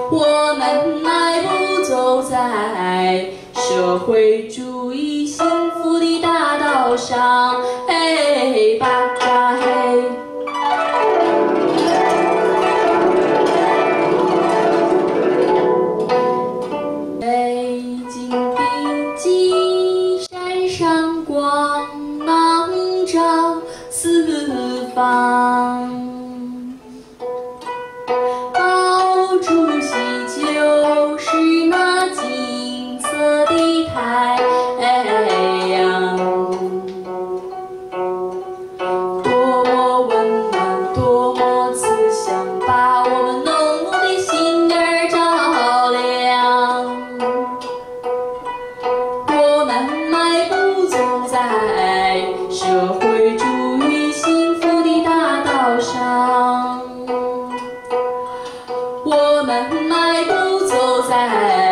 我们迈步走在社会主义幸福的大道上，嘿吧喳嘿。北京的金山上光芒照四方。 主席就是那金色的太阳，多么温暖，多么慈祥，把我们农奴的心儿照亮。我们迈步走在社会主义幸福的大道上。 我们迈步走在